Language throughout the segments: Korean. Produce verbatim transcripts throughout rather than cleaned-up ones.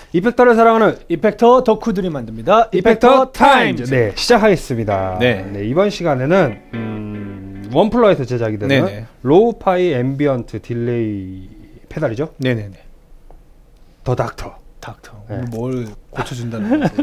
이펙터를 사랑하는 이펙터 덕후들이 만듭니다. 이펙터 타임즈. 네, 시작하겠습니다. 네. 네, 이번 시간에는 음, 원플러에서 제작이 되는 네네. 로우파이 앰비언트 딜레이 페달이죠. 네네네. 더 닥터. 닥터. 네. 뭘 고쳐준다는 거지?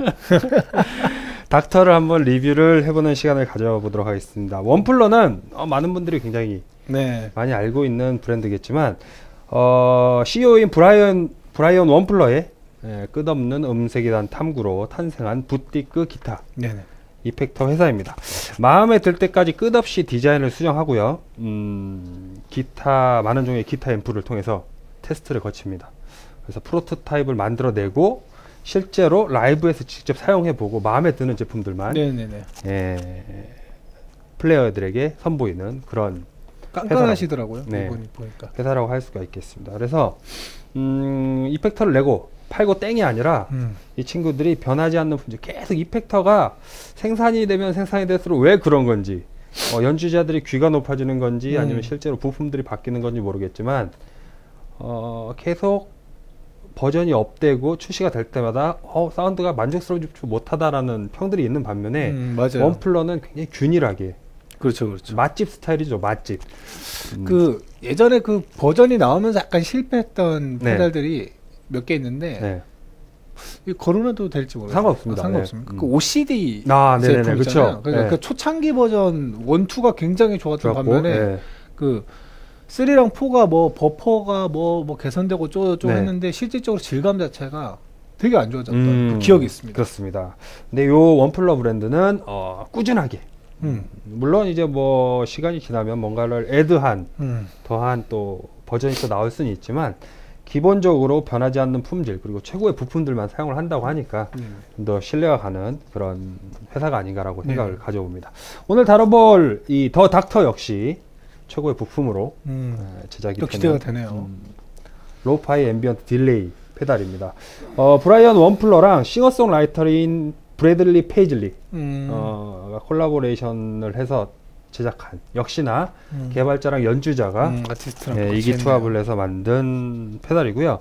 닥터를 한번 리뷰를 해보는 시간을 가져보도록 하겠습니다. 원플러는 어, 많은 분들이 굉장히 네. 많이 알고 있는 브랜드겠지만 어, 씨이오인 브라이언 브라이언 원플러의 예, 끝없는 음색에 대한 탐구로 탄생한 부티크 기타 네네. 이펙터 회사입니다. 마음에 들 때까지 끝없이 디자인을 수정하고요. 음, 기타 많은 종류의 기타 앰프를 통해서 테스트를 거칩니다. 그래서 프로토타입을 만들어내고 실제로 라이브에서 직접 사용해보고 마음에 드는 제품들만 네네네. 예, 플레이어들에게 선보이는 그런 깐깐하시더라고요. 네. 이분이 보니까. 회사라고 할 수가 있겠습니다. 그래서 음, 이펙터를 내고 팔고 땡이 아니라 음. 이 친구들이 변하지 않는 품질, 계속 이펙터가 생산이 되면 생산이 될수록 왜 그런 건지, 어, 연주자들이 귀가 높아지는 건지 음. 아니면 실제로 부품들이 바뀌는 건지 모르겠지만 어, 계속 버전이 업되고 출시가 될 때마다 어, 사운드가 만족스럽지 못하다라는 평들이 있는 반면에 음, 맞아요. 원플러는 굉장히 균일하게, 그렇죠, 그렇죠. 맛집 스타일이죠, 맛집. 음. 그 예전에 그 버전이 나오면서 약간 실패했던 네. 페달들이 몇 개 있는데 네. 이 거론해도 될지 모르겠어요. 상관없습니다. 아, 상관없습니까? 네. 그 오씨디 아, 네네네, 제품 그쵸. 있잖아요. 그러니까 네. 그 초창기 버전 원, 투가 굉장히 좋았던 좋았고, 반면에 네. 그 쓰리랑 포가 뭐 버퍼가 뭐, 뭐 개선되고 쪼쪼 네. 했는데 실질적으로 질감 자체가 되게 안 좋아졌던 음, 그 기억이 있습니다. 그렇습니다. 근데 요 원플러 브랜드는 어, 꾸준하게, 음. 물론 이제 뭐 시간이 지나면 뭔가를 애드한 음. 더한 또 버전이 또 나올 수는 있지만 기본적으로 변하지 않는 품질 그리고 최고의 부품들만 사용을 한다고 하니까 음. 좀 더 신뢰가 가는 그런 회사가 아닌가라고 네. 생각을 가져봅니다. 오늘 다뤄볼 이 더 닥터 역시 최고의 부품으로 음. 어, 제작이 또 되는 기대가 되네요. 음, 로우파이 앰비언트 딜레이 페달입니다. 어, 브라이언 원플러랑 싱어송라이터인 브래들리 페이즐리 음. 어, 콜라보레이션을 해서 제작한, 역시나 음. 개발자랑 연주자가 음, 아티스트랑 예, 같이 이기투합을 했네요. 해서 만든 페달이고요.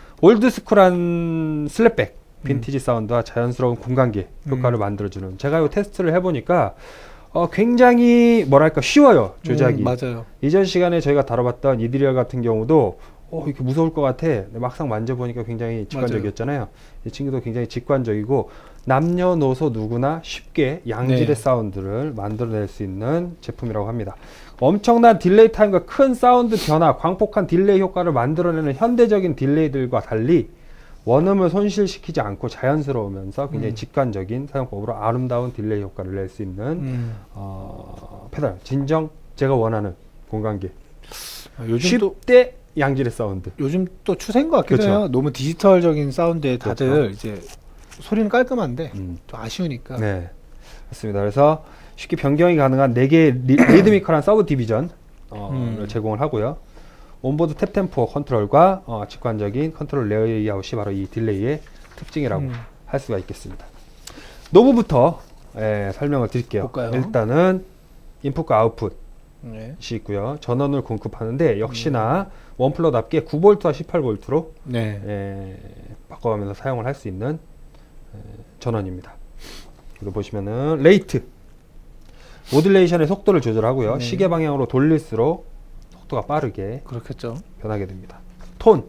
올드스쿨한 슬랩백 빈티지 음. 사운드와 자연스러운 공간계 효과를 음. 만들어주는, 제가 이 테스트를 해보니까 어, 굉장히 뭐랄까 쉬워요, 조작이. 음, 맞아요. 이전 시간에 저희가 다뤄봤던 이드리얼 같은 경우도 어, 이렇게 무서울 것 같아. 근데 막상 만져보니까 굉장히 직관적이었잖아요. 이 친구도 굉장히 직관적이고 남녀노소 누구나 쉽게 양질의 네. 사운드를 만들어낼 수 있는 제품이라고 합니다. 엄청난 딜레이 타임과 큰 사운드 변화, 광폭한 딜레이 효과를 만들어내는 현대적인 딜레이들과 달리 원음을 손실시키지 않고 자연스러우면서 굉장히 음. 직관적인 사용법으로 아름다운 딜레이 효과를 낼 수 있는 음. 어, 페달. 진정 제가 원하는 공간계. 아, 요즘 또 쉽대 양질의 사운드. 요즘 또 추세인 것 같기도 그렇죠. 해요. 너무 디지털적인 사운드에 다들 그렇죠. 이제 소리는 깔끔한데 음. 좀 아쉬우니까. 네, 그렇습니다. 그래서 쉽게 변경이 가능한 네 개의 리, 리드미컬한 서브 디비전을 음. 제공을 하고요. 온보드 탭 템포 컨트롤과 어, 직관적인 컨트롤 레이아웃이 바로 이 딜레이의 특징이라고 음. 할 수가 있겠습니다. 노브부터 예, 설명을 드릴게요. 볼까요? 일단은 인풋과 아웃풋이 네. 있고요. 전원을 공급하는데 역시나 원플러답게 구 볼트와 십팔 볼트로 네. 예, 바꿔가면서 사용을 할 수 있는 예, 전원입니다. 그리고 보시면은 레이트, 모듈레이션의 속도를 조절하고요. 네. 시계 방향으로 돌릴수록 속도가 빠르게 그렇겠죠. 변하게 됩니다. 톤,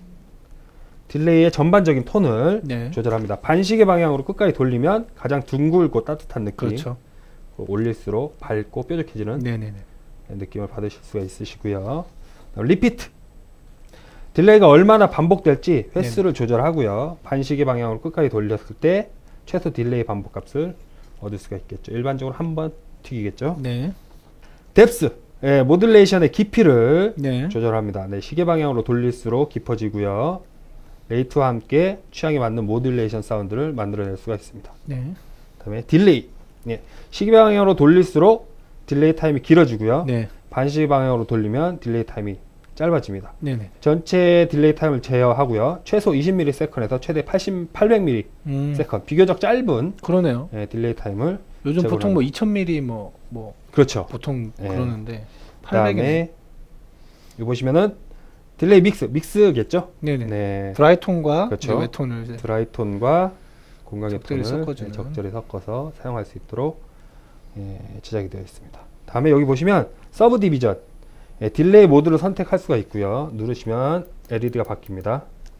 딜레이의 전반적인 톤을 네. 조절합니다. 반시계 방향으로 끝까지 돌리면 가장 둥글고 따뜻한 느낌, 그렇죠. 올릴수록 밝고 뾰족해지는 네네네. 느낌을 받으실 수가 있으시고요. 리피트, 딜레이가 얼마나 반복될지 횟수를 네네. 조절하고요. 반시계 방향으로 끝까지 돌렸을 때 최소 딜레이 반복 값을 얻을 수가 있겠죠. 일반적으로 한 번 튀기겠죠. 네. 뎁스, 예, 모듈레이션의 깊이를 네. 조절합니다. 네, 시계 방향으로 돌릴수록 깊어지고요. 레이트와 함께 취향에 맞는 모듈레이션 사운드를 만들어낼 수가 있습니다. 네. 그다음에 딜레이, 예, 시계 방향으로 돌릴수록 딜레이 타임이 길어지고요. 네. 반시계 방향으로 돌리면 딜레이 타임이 짧아집니다. 네네. 전체 딜레이 타임을 제어하고요. 최소 이십 밀리세컨드에서 최대 팔십, 팔백 밀리세컨드, 음. 비교적 짧은 그러네요. 예, 딜레이 타임을 요즘 제공을 보통 뭐 합니다. 이천 밀리미터 뭐, 뭐 그렇죠. 보통 네. 그러는데 그다음에 팔백이네. 여기 보시면은 딜레이 믹스, 믹스겠죠? 네네. 네. 드라이톤과 그렇죠. 웨톤을 이제 드라이톤과 공각의 적절히 톤을 섞어주는. 네, 적절히 섞어서 사용할 수 있도록 예, 제작이 되어 있습니다. 다음에 여기 보시면 서브 디비전, 예, 딜레이 모드를 선택할 수가 있고요. 누르시면 엘이디가 바뀝니다.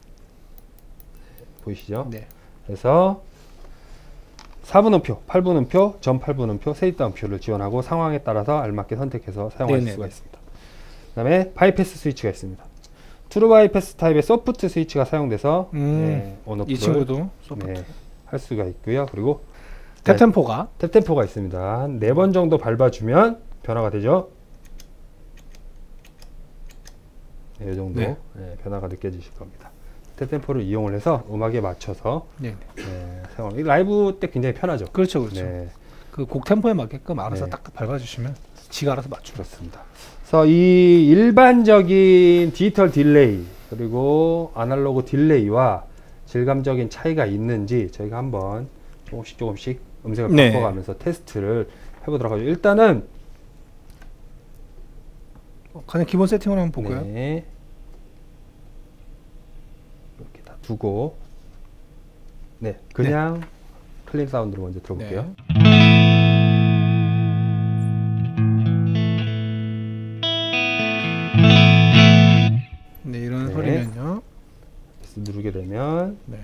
보이시죠? 네. 그래서 사 분음표, 팔 분음표, 전 팔 분음표, 세입다운표를 지원하고 상황에 따라서 알맞게 선택해서 사용할 네네. 수가 있습니다. 그 다음에 바이패스 스위치가 있습니다. 트루 바이패스 타입의 소프트 스위치가 사용돼서 음, 네, 온오프를 이 친구도 소프트. 네, 할 수가 있고요. 그리고 탭 템포가 탭 템포가 있습니다. 한 네 번 정도 밟아주면 변화가 되죠. 네, 이 정도 네. 네, 변화가 느껴지실 겁니다. 탭 템포를 이용을 해서 음악에 맞춰서 네. 네, 사용. 이 라이브 때 굉장히 편하죠. 그렇죠, 그렇죠. 네, 그 곡 템포에 맞게끔 알아서 네. 딱딱 밟아주시면 지가 알아서 맞추죠. 그렇습니다. 그래서 이 일반적인 디지털 딜레이 그리고 아날로그 딜레이와 질감적인 차이가 있는지 저희가 한번 조금씩 조금씩 음색을 네. 바꿔가면서 테스트를 해보도록 하죠. 일단은 어, 가장 기본 세팅을 한번 볼까요? 네, 이렇게 다 두고 네 그냥 클린 사운드로 먼저 들어볼게요. 네, 이런 네. 소리면요. 그래서 누르게 되면 네.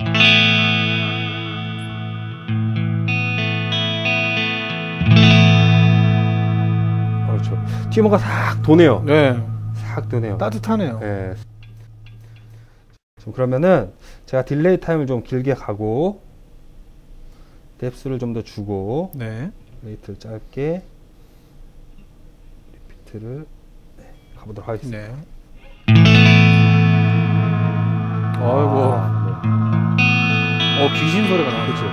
그렇죠. 튜머가 싹 도네요. 네. 싹 도네요. 따뜻하네요. 네. 좀 그러면은 제가 딜레이 타임을 좀 길게 가고 뎁스를 좀 더 주고 네. 레이트를 짧게 리피트를 네, 가보도록 하겠습니다. 네. 아이고. 네. 어, 귀신 소리가 나죠. 그렇죠.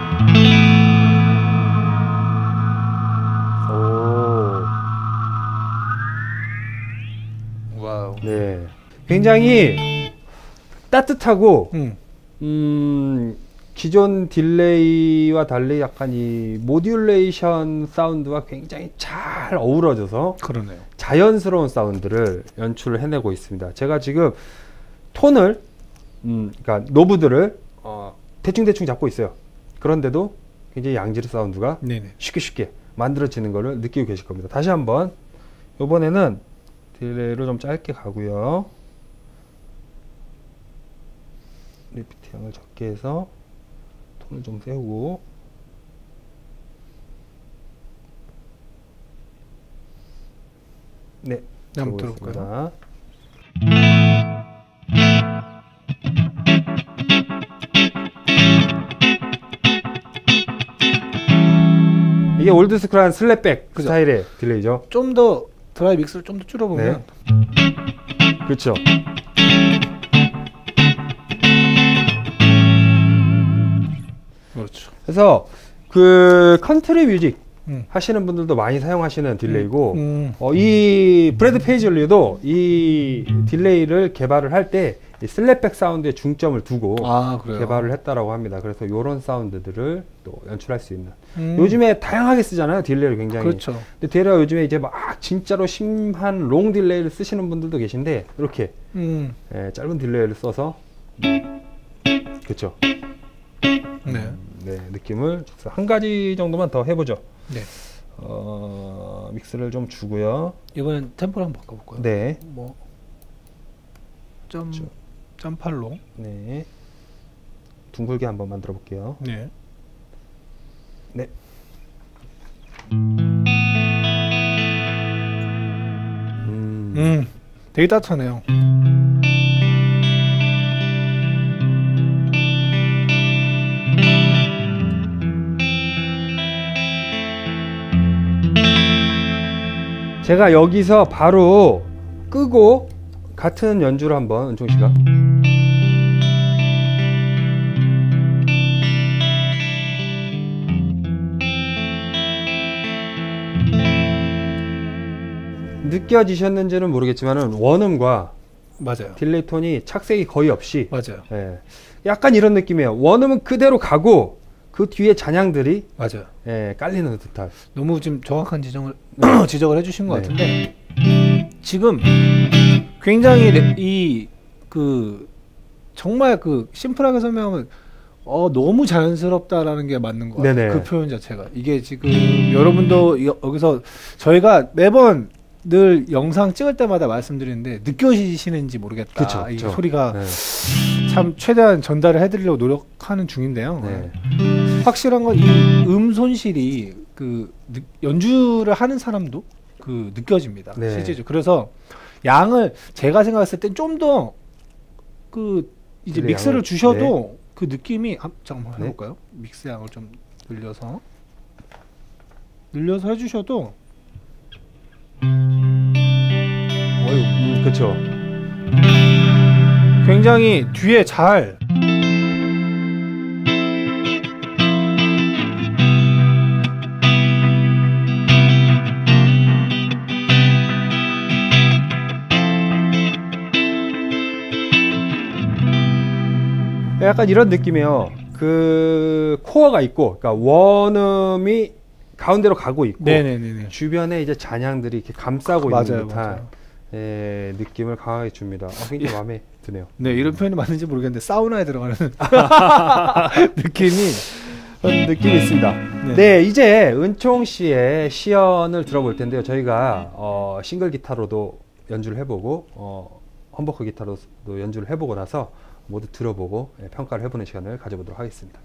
오. 와우. 네. 굉장히 따뜻하고 음. 음, 기존 딜레이와 달리 약간 이 모듈레이션 사운드와 굉장히 잘 어우러져서 그러네요. 자연스러운 사운드를 연출을 해내고 있습니다. 제가 지금 톤을 음, 그러니까 노브들을 어, 대충대충 잡고 있어요. 그런데도 굉장히 양질 사운드가 네네. 쉽게 쉽게 만들어지는 것을 느끼고 계실 겁니다. 다시 한번 이번에는 딜레이로 좀 짧게 가고요. 리피트 양을 적게 해서 톤을 좀 세우고 네, 네, 한번 들어보겠습니다. 이게 올드스쿨한 슬랩백 그죠. 스타일의 딜레이죠. 좀 더 드라이 믹스를 좀 더 줄여보면 그렇죠. 그렇죠. 그래서 그 컨트리 뮤직 음. 하시는 분들도 많이 사용하시는 딜레이고 음. 어, 이 브래드 페이즐리도 이 딜레이를 개발을 할 때 이 슬랩백 사운드에 중점을 두고 아, 그래요. 개발을 했다라고 합니다. 그래서 이런 사운드들을 또 연출할 수 있는 음. 요즘에 다양하게 쓰잖아요. 딜레이를 굉장히. 그렇죠. 근데 대략 요즘에 이제 막 진짜로 심한 롱 딜레이를 쓰시는 분들도 계신데 이렇게 음. 예, 짧은 딜레이를 써서 그렇죠. 네. 네, 느낌을 줘서 한 가지 정도만 더 해보죠. 네. 어, 믹스를 좀 주고요. 이번엔 템포를 한번 바꿔볼까요? 네, 뭐 점, 좀. 점 팔로. 네, 둥글게 한번 만들어 볼게요. 네. 네. 음, 음. 되게 따뜻하네요. 제가 여기서 바로 끄고 같은 연주를 한번 은총 씨가 느껴지셨는지는 모르겠지만은 원음과 맞아요. 딜레이 톤이 착색이 거의 없이 맞아요. 예, 약간 이런 느낌이에요. 원음은 그대로 가고 그 뒤에 잔향들이 맞아요. 예, 깔리는 듯한. 너무 지금 정확한 지정을 지적을 해주신 것 네. 같은데 지금 굉장히 이 그 정말 그 심플하게 설명하면 어 너무 자연스럽다라는 게 맞는 것 같아요. 그 표현 자체가. 이게 지금 여러분도 여기서 저희가 매번 늘 영상 찍을 때마다 말씀드리는데 느껴지시는지 모르겠다. 그쵸, 이 그쵸. 소리가 네. 참 최대한 전달을 해드리려고 노력하는 중인데요. 네. 확실한 건 이 음 손실이 그 느, 연주를 하는 사람도 그 느껴집니다. 네. 실제로. 그래서 양을 제가 생각했을 땐 좀 더 그 이제 그래, 믹스를 양을, 주셔도 네. 그 느낌이 아, 잠깐만 네. 해볼까요? 믹스 양을 좀 늘려서 늘려서 해주셔도 어유, 음, 그렇죠. 굉장히 뒤에 잘 약간 이런 느낌이에요. 그 코어가 있고, 그러니까 원음이 가운데로 가고 있고, 네네네네. 주변에 이제 잔향들이 이렇게 감싸고 맞아요, 있는 듯한 맞아요. 예, 느낌을 강하게 줍니다. 어, 굉장히 마음에 드네요. 네, 이런 표현이 맞는지 모르겠는데 사우나에 들어가는 느낌이 그런 느낌이 있습니다. 네. 네, 이제 은총 씨의 시연을 들어볼 텐데요. 저희가 어, 싱글 기타로도 연주를 해보고 어, 험버커 기타로도 연주를 해보고 나서 모두 들어보고 예, 평가를 해보는 시간을 가져보도록 하겠습니다.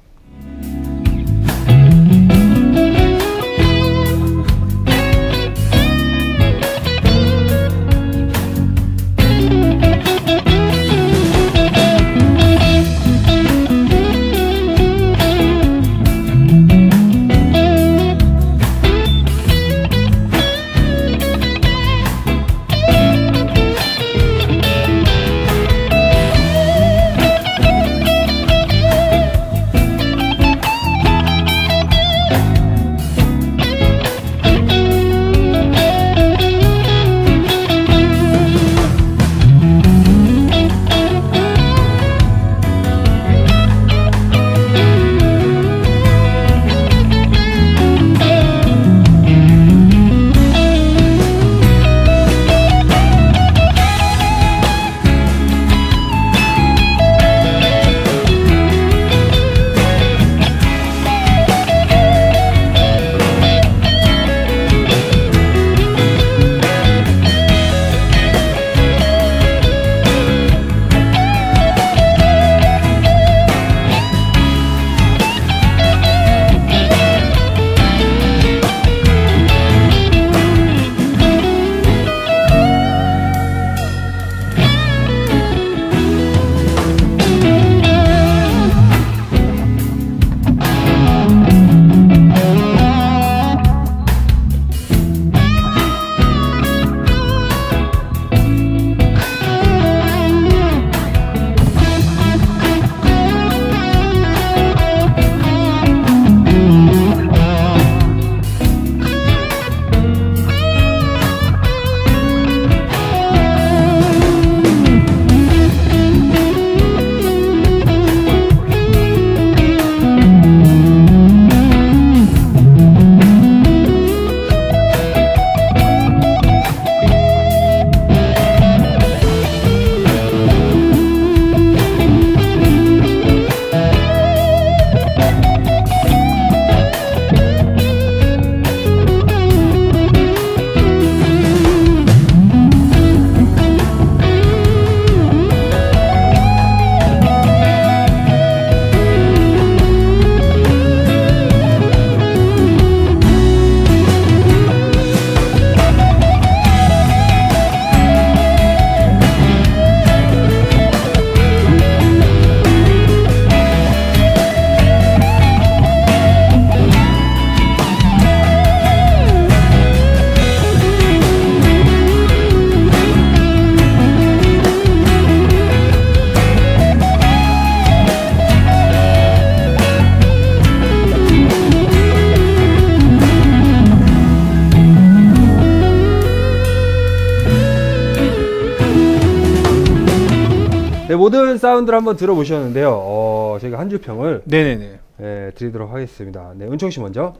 네, 모든 사운드를 한번 들어보셨는데요. 어, 저희가 한 줄 평을 네네네. 예, 드리도록 하겠습니다. 네, 은총 씨 먼저.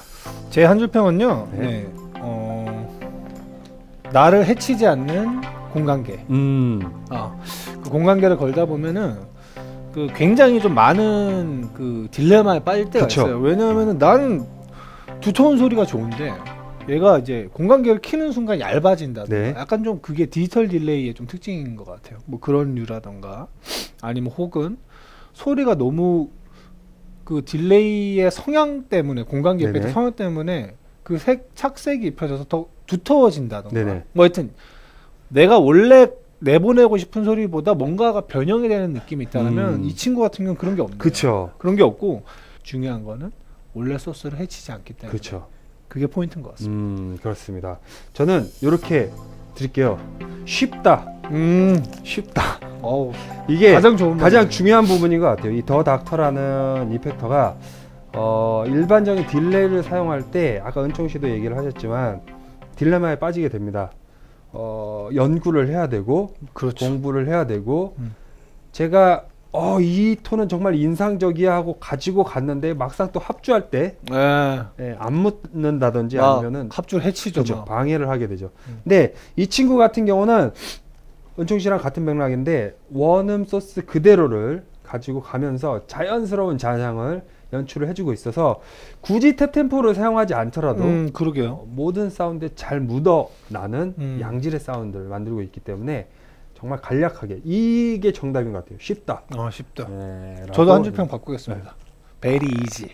제 한 줄 평은요. 네. 네. 어, 나를 해치지 않는 공간계. 음. 어, 그 공간계를 걸다 보면은 그 굉장히 좀 많은 그 딜레마에 빠질 때가 그쵸. 있어요. 왜냐하면은 나는 두터운 소리가 좋은데 얘가 이제 공간계를 키는 순간 얇아진다든가 네. 약간 좀 그게 디지털 딜레이의 좀 특징인 것 같아요. 뭐 그런 류라던가 아니면 혹은 소리가 너무 그 딜레이의 성향 때문에 공간계 이펙트 성향 때문에 그 색 착색이 입혀져서 더 두터워진다던가 네네. 뭐 하여튼 내가 원래 내보내고 싶은 소리보다 뭔가가 변형이 되는 느낌이 있다면 음. 이 친구 같은 경우는 그런 게 없네요. 그쵸. 그런 게 없고 중요한 거는 원래 소스를 해치지 않기 때문에 그쵸. 그게 포인트인 것 같습니다. 음, 그렇습니다. 저는 이렇게 드릴게요. 쉽다. 음, 쉽다. 어우, 이게 가장 좋은 가장 말이에요. 중요한 부분인 것 같아요. 이 더 닥터라는 이펙터가 어, 일반적인 딜레이를 사용할 때 아까 은총 씨도 얘기를 하셨지만 딜레마에 빠지게 됩니다. 어, 연구를 해야 되고 그렇죠. 공부를 해야 되고 음. 제가 어, 이 톤은 정말 인상적이야 하고 가지고 갔는데 막상 또 합주할 때 네. 예, 안 묻는다든지 아, 아니면은 합주를 해치죠. 그렇죠. 막. 방해를 하게 되죠. 음. 근데 이 친구 같은 경우는 은총 씨랑 같은 맥락인데 원음 소스 그대로를 가지고 가면서 자연스러운 잔향을 연출을 해주고 있어서 굳이 탭템포를 사용하지 않더라도 음, 그러게요. 어, 모든 사운드에 잘 묻어나는 음. 양질의 사운드를 만들고 있기 때문에 정말 간략하게 이게 정답인 것 같아요. 쉽다. 아, 쉽다. 네, 저도 한 줄 평 바꾸겠습니다. 베리 이지.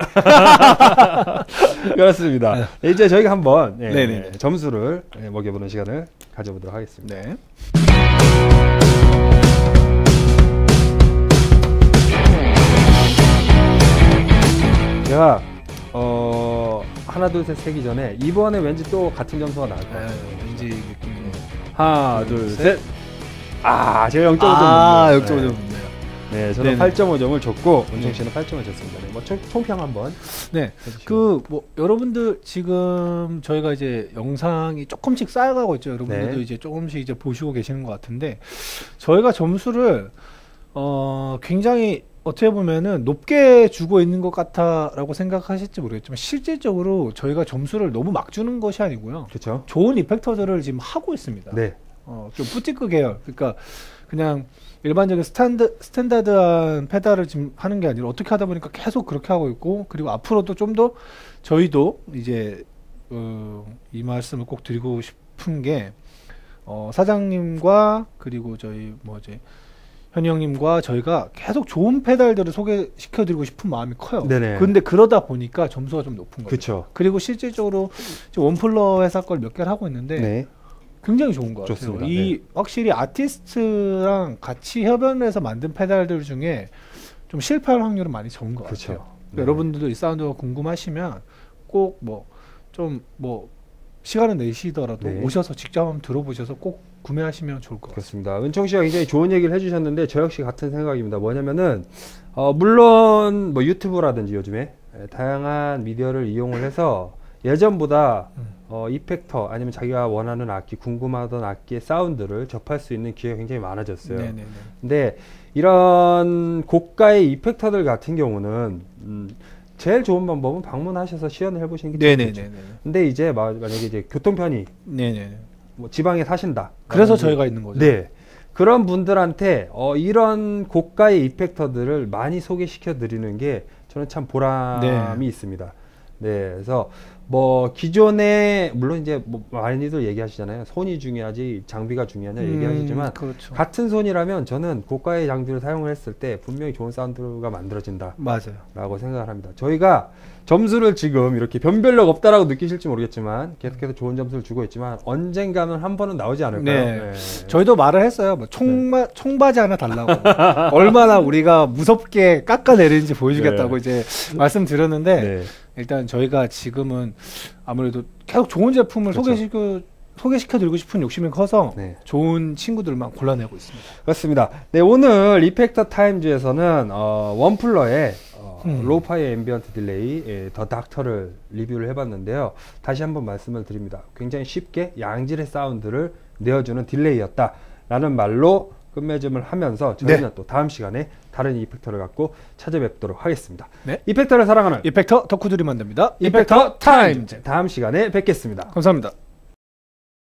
그렇습니다. 네, 이제 저희가 한번 예, 네네네. 점수를 예, 먹여보는 시간을 가져보도록 하겠습니다. 네. 제가 어 하나 둘 셋 세기 전에 이번에 왠지 또 같은 점수가 나올 것 같아요. 네, 왠지 느낌이. 하나 둘 셋. 아 제가 영 점 오 점 아, 줬네요. 영 점 오 점 좋네요. 네, 저는 네네. 팔 점 오 점을 줬고 은총 네. 씨는 팔 점을 줬습니다. 네, 뭐 총, 총평 한번. 네. 해주시죠. 그 뭐 여러분들 지금 저희가 이제 영상이 조금씩 쌓여가고 있죠. 여러분들도 네. 이제 조금씩 이제 보시고 계시는 것 같은데 저희가 점수를 어 굉장히 어떻게 보면은 높게 주고 있는 것 같아라고 생각하실지 모르겠지만 실질적으로 저희가 점수를 너무 막 주는 것이 아니고요. 그렇죠. 좋은 이펙터들을 지금 하고 있습니다. 네. 어, 좀 뿌티크 계열. 그러니까 그냥 일반적인 스탠드, 스탠다드한 페달을 지금 하는 게 아니라 어떻게 하다 보니까 계속 그렇게 하고 있고 그리고 앞으로도 좀 더 저희도 이제 어, 이 말씀을 꼭 드리고 싶은 게 어, 사장님과 그리고 저희 뭐 이제 현이 형님과 저희가 계속 좋은 페달들을 소개시켜 드리고 싶은 마음이 커요. 네네. 근데 그러다 보니까 점수가 좀 높은 거죠. 그렇죠. 그리고 실질적으로 지금 원플러 회사 걸 몇 개를 하고 있는데 네. 굉장히 좋은 것 좋습니다. 같아요. 이 네. 확실히 아티스트랑 같이 협연을 해서 만든 페달들 중에 좀 실패할 확률은 많이 적은 것 그쵸. 같아요. 네. 여러분들도 이 사운드가 궁금하시면 꼭 뭐 좀 뭐 시간을 내시더라도 네. 오셔서 직접 한번 들어보셔서 꼭 구매하시면 좋을 것 같습니다. 그렇습니다. 은총 씨가 굉장히 좋은 얘기를 해주셨는데 저 역시 같은 생각입니다. 뭐냐면은 어, 물론 뭐 유튜브라든지 요즘에 에, 다양한 미디어를 이용을 해서 예전보다 음. 어, 이펙터 아니면 자기가 원하는 악기, 궁금하던 악기의 사운드를 접할 수 있는 기회가 굉장히 많아졌어요. 네네네. 근데 이런 고가의 이펙터들 같은 경우는 음, 제일 좋은 방법은 방문하셔서 시연을 해보시는 게 좋겠죠. 네네네. 근데 이제 마- 만약에 이제 교통편이 네네. 뭐 지방에 사신다. 그래서 라든지 저희가 있는 거죠. 네. 그런 분들한테 어, 이런 고가의 이펙터들을 많이 소개시켜 드리는 게 저는 참 보람이 네. 있습니다. 네. 그래서 뭐 기존에 물론 이제 뭐 많이들 얘기하시잖아요. 손이 중요하지 장비가 중요하냐 음, 얘기하시지만 그렇죠. 같은 손이라면 저는 고가의 장비를 사용을 했을 때 분명히 좋은 사운드가 만들어진다 맞아요. 라고 생각을 합니다. 저희가 점수를 지금 이렇게 변별력 없다라고 느끼실지 모르겠지만 계속해서 좋은 점수를 주고 있지만 언젠가는 한 번은 나오지 않을까요? 네. 저희도 말을 했어요. 뭐 총마, 총바지 하나 달라고. 얼마나 우리가 무섭게 깎아내리는지 보여주겠다고 네. 이제 말씀드렸는데 네. 일단 저희가 지금은 아무래도 계속 좋은 제품을 그렇죠. 소개시켜 소개시켜 드리고 싶은 욕심이 커서 네. 좋은 친구들만 골라내고 있습니다. 그렇습니다. 네, 오늘 이펙터 타임즈에서는 어, 원플러의 어, 음. 로우파이 앰비언트 딜레이 예, 더 닥터를 리뷰를 해봤는데요. 다시 한번 말씀을 드립니다. 굉장히 쉽게 양질의 사운드를 내어주는 딜레이였다 라는 말로 끝맺음을 하면서 저희는 네. 또 다음 시간에 다른 이펙터를 갖고 찾아뵙도록 하겠습니다. 네. 이펙터를 사랑하는 이펙터 덕후들이 만듭니다. 이펙터 타임즈 다음 시간에 뵙겠습니다. 감사합니다.